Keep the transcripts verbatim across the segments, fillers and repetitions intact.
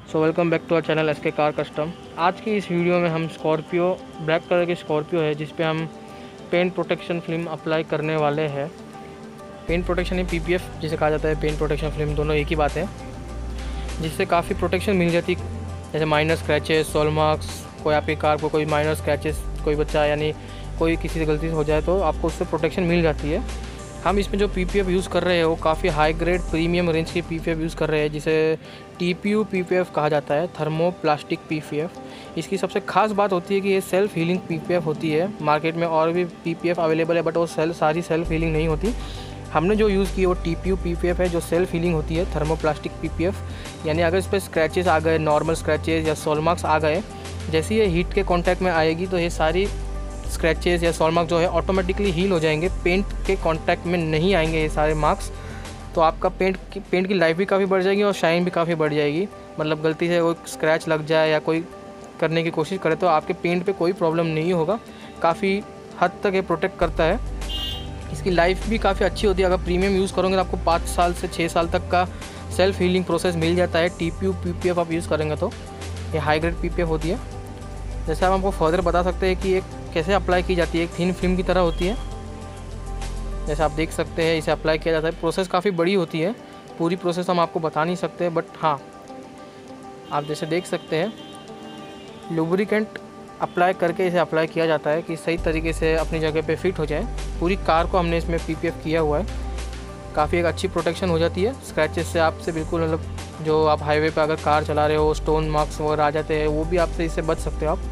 So welcome back to our channel S K car custom. आज की इस video में हम स्कॉर्पियो ब्लैक कलर की स्कॉर्पियो है जिस पे हम पेंट प्रोटेक्शन फिल्म अप्लाई करने वाले हैं। पेंट प्रोटेक्शन या पीपीएफ जिसे कहा जाता है, पेंट प्रोटेक्शन फिल्म दोनों एक ही बात है, जिससे काफ़ी प्रोटेक्शन मिल जाती है। जैसे माइनर स्क्रैचेस, सॉल मार्क्स, कोई आपकी कार को कोई माइनर स्क्रैचेस, कोई बच्चा यानी कोई किसी से गलती से हो जाए तो आपको उससे प्रोटेक्शन मिल जाती है। हम इसमें जो पीपीएफ यूज़ कर रहे हैं वो काफ़ी हाई ग्रेड प्रीमियम रेंज की पीपीएफ यूज़ कर रहे हैं, जिसे टीपीयू पीपीएफ कहा जाता है, थर्मोप्लास्टिक पीपीएफ। इसकी सबसे खास बात होती है कि ये सेल्फ हीलिंग पीपीएफ होती है। मार्केट में और भी पीपीएफ अवेलेबल है बट वो सेल सारी सेल्फ हीलिंग नहीं होती। हमने जो यूज़ की वो टीपीयू पीपीएफ है जो सेल्फ हीलिंग होती है, थर्मोप्लास्टिक पीपीएफ। यानी अगर इस पर स्क्रैचेस आ गए, नॉर्मल स्क्रैचेस या सॉल मार्क्स आ गए, जैसे ये हीट के कांटेक्ट में आएगी तो ये सारी स्क्रैचेस या सॉल मार्क जो है ऑटोमेटिकली हील हो जाएंगे, पेंट के कांटेक्ट में नहीं आएंगे ये सारे मार्क्स। तो आपका पेंट की पेंट की लाइफ भी काफ़ी बढ़ जाएगी और शाइन भी काफ़ी बढ़ जाएगी। मतलब गलती से कोई स्क्रैच लग जाए या कोई करने की कोशिश करे तो आपके पेंट पे कोई प्रॉब्लम नहीं होगा। काफ़ी हद तक ये प्रोटेक्ट करता है। इसकी लाइफ भी काफ़ी अच्छी होती है। अगर प्रीमियम यूज़ करोगे तो आपको पाँच साल से छः साल तक का सेल्फ हीलिंग प्रोसेस मिल जाता है। टीपीयू पीपीएफ आप यूज़ करेंगे तो ये हाई ग्रेड पीपीएफ होती है। जैसे हम आपको फर्दर बता सकते हैं कि एक कैसे अप्लाई की जाती है। एक थिन फिल्म की तरह होती है, जैसे आप देख सकते हैं इसे अप्लाई किया जाता है। प्रोसेस काफ़ी बड़ी होती है, पूरी प्रोसेस हम आपको बता नहीं सकते, बट हाँ आप जैसे देख सकते हैं लुब्रिकेंट अप्लाई करके इसे अप्लाई किया जाता है कि सही तरीके से अपनी जगह पे फिट हो जाए। पूरी कार को हमने इसमें पीपीएफ किया हुआ है। काफ़ी एक अच्छी प्रोटेक्शन हो जाती है स्क्रैचेस से आपसे बिल्कुल। मतलब जो आप हाईवे पे अगर कार चला रहे हो, स्टोन मार्क्स वगैरह आ जाते हैं, वो भी आपसे इससे बच सकते हो आप।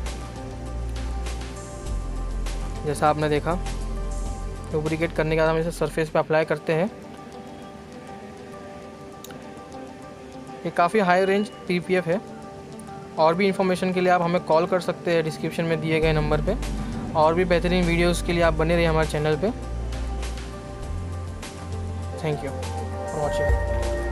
जैसा आपने देखा लुब्रिकेट करने के बाद हम इसे सरफेस पे अप्लाई करते हैं। ये काफ़ी हाई रेंज पीपीएफ है। और भी इंफॉर्मेशन के लिए आप हमें कॉल कर सकते हैं डिस्क्रिप्शन में दिए गए नंबर पे। और भी बेहतरीन वीडियोस के लिए आप बने रहिए हमारे चैनल पे। Thank you for watching.